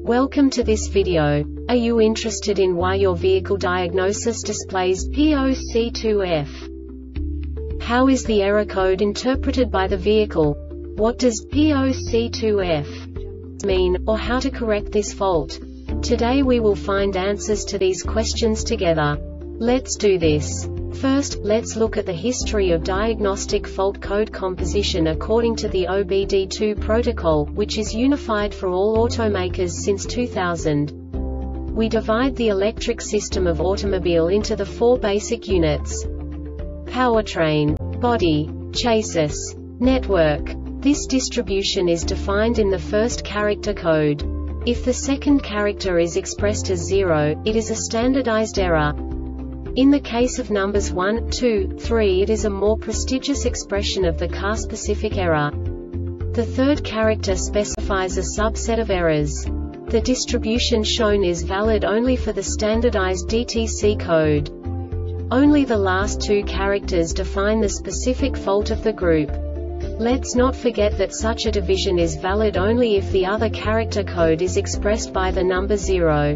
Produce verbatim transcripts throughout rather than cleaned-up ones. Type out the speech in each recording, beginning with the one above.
Welcome to this video. Are you interested in why your vehicle diagnosis displays P O C two F? How is the error code interpreted by the vehicle? What does P O C two F mean, or how to correct this fault? Today we will find answers to these questions together. Let's do this. First, let's look at the history of diagnostic fault code composition according to the O B D two protocol, which is unified for all automakers since two thousand. We divide the electric system of automobile into the four basic units: powertrain, body, chassis, network. This distribution is defined in the first character code. If the second character is expressed as zero, it is a standardized error. In the case of numbers one, two, three, it is a more prestigious expression of the car-specific error. The third character specifies a subset of errors. The distribution shown is valid only for the standardized D T C code. Only the last two characters define the specific fault of the group. Let's not forget that such a division is valid only if the other character code is expressed by the number zero.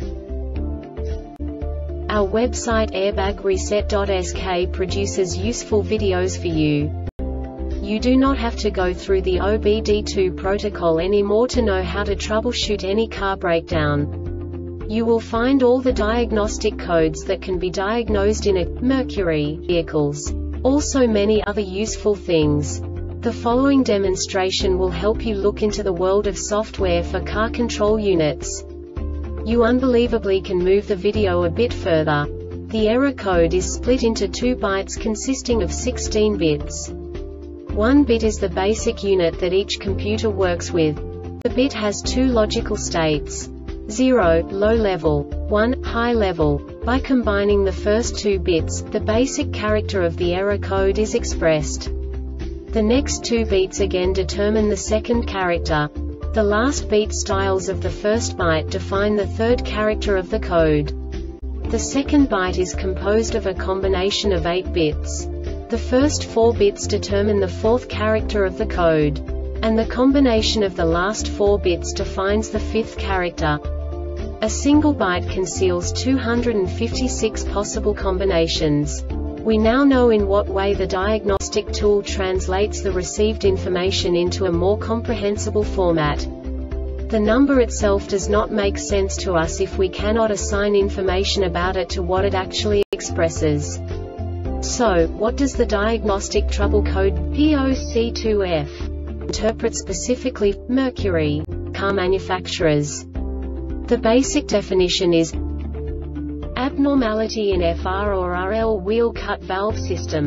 Our website airbag reset dot S K produces useful videos for you. You do not have to go through the O B D two protocol anymore to know how to troubleshoot any car breakdown. You will find all the diagnostic codes that can be diagnosed in a Mercury vehicles. Also many other useful things. The following demonstration will help you look into the world of software for car control units. You unbelievably can move the video a bit further. The error code is split into two bytes consisting of sixteen bits. One bit is the basic unit that each computer works with. The bit has two logical states: zero, low level, one, high level. By combining the first two bits, the basic character of the error code is expressed. The next two beats again determine the second character. The last beat styles of the first byte define the third character of the code. The second byte is composed of a combination of eight bits. The first four bits determine the fourth character of the code. And the combination of the last four bits defines the fifth character. A single byte conceals two hundred fifty-six possible combinations. We now know in what way the diagnostic tool translates the received information into a more comprehensible format. The number itself does not make sense to us if we cannot assign information about it to what it actually expresses. So, what does the diagnostic trouble code P O C two F interpret specifically for Mercury car manufacturers? The basic definition is abnormality in F R or R L wheel cut valve system.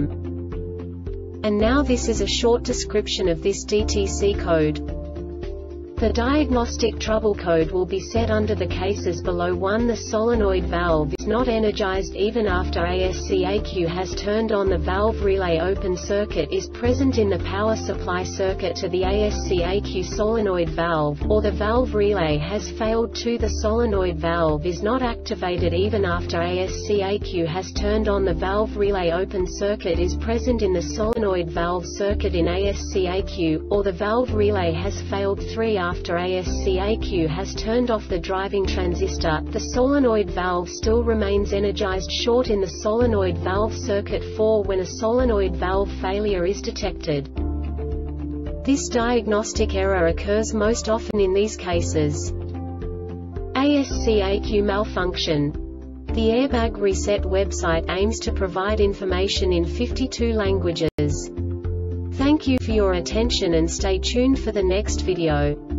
And now this is a short description of this D T C code. The diagnostic trouble code will be set under the cases below. one The solenoid valve is not energized even after A S C A Q has turned on. The valve relay open circuit is present in the power supply circuit to the A S C A Q solenoid valve, or the valve relay has failed. two The solenoid valve is not activated even after A S C A Q has turned on. The valve relay open circuit is present in the solenoid valve circuit in A S C A Q, or the valve relay has failed. three After A S C A Q has turned off the driving transistor, the solenoid valve still remains energized. Short in the solenoid valve circuit. four When a solenoid valve failure is detected. This diagnostic error occurs most often in these cases: A S C A Q malfunction. The Airbag Reset website aims to provide information in fifty-two languages. Thank you for your attention and stay tuned for the next video.